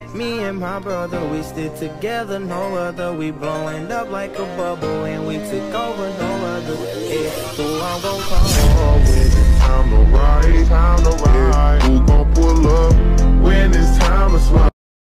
Me and my brother, we stick together, no other. We blowing up like a bubble, and we took over, no other. Yeah, so I'm gon' call with it. Time to ride, time to